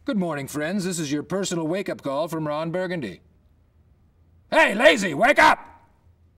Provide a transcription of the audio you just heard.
Good morning, friends. This is your personal wake-up call from Ron Burgundy. Hey, lazy, wake up!